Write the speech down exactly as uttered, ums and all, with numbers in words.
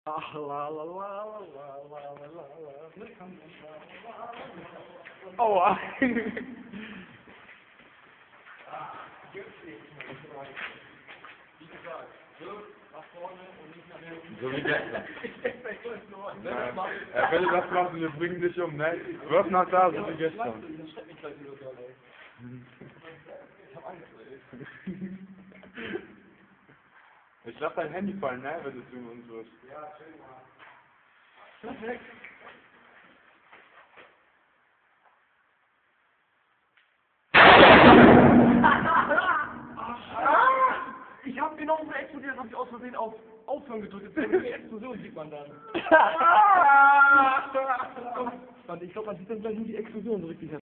Ach, la la la la la la la la. Aua. Wie gesagt, wirf nach vorne und nicht nach hinten. So wie gestern. Ja, wenn du das machst, wir bringen dich um, ne? Wirf nach da, so wie gestern. Das schreckt mich gleich wieder so, ey. Ich hab Angst, ey. Ich lass dein Handy fallen, ne, wenn du zu uns wirst. Ja, schön mal. Perfekt. Ich hab genau so explodiert, hab ich aus Versehen auf Aufhören gedrückt. Die Explosion sieht man dann. Ich glaube, man sieht dann gleich nur die Explosion so richtig.